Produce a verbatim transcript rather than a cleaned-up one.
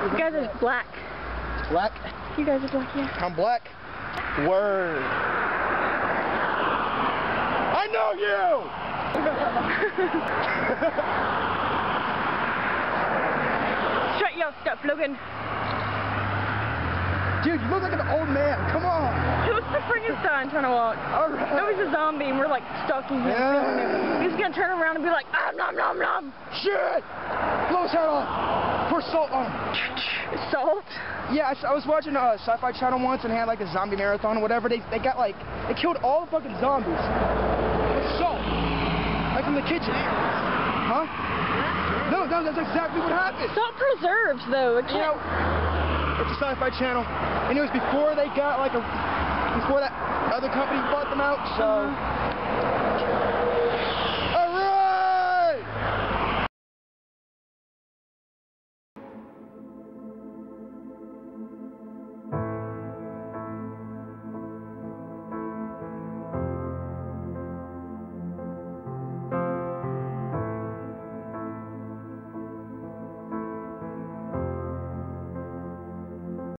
You guys are black. Black? You guys are black, yeah. I'm black. Word. I know you! Shut your stuff, Logan. Dude, you look like an old man. Come on. It was the Frankenstein trying to walk. All right. That was a zombie, and we're like stalking him. Yeah. He's gonna turn around and be like, ah, nom, nom, nom. Shit! Blow his head off. Pour salt on him. Salt? Yeah, I, I was watching a uh, Sci-Fi Channel once, and they had like a zombie marathon or whatever. They they got like they killed all the fucking zombies with salt, like from the kitchen. Huh? No, no, that's exactly what happened. Salt preserves, though. It You know, it's a Sci-Fi Channel, and it was before they got like a before that other company bought them out. So. Uh-huh.